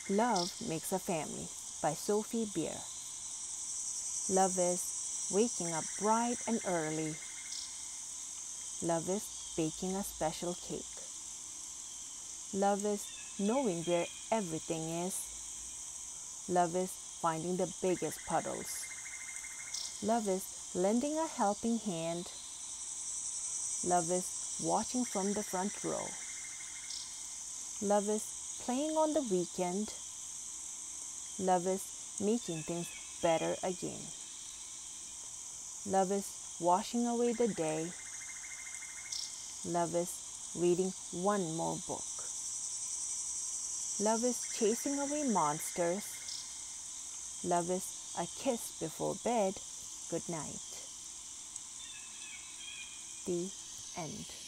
Love Makes a Family by Sophie Beer. Love is waking up bright and early. Love is baking a special cake. Love is knowing where everything is. Love is finding the biggest puddles. Love is lending a helping hand. Love is watching from the front row. Love is playing on the weekend. Love is making things better again. Love is washing away the day. Love is reading one more book. Love is chasing away monsters. Love is a kiss before bed. Good night. The end.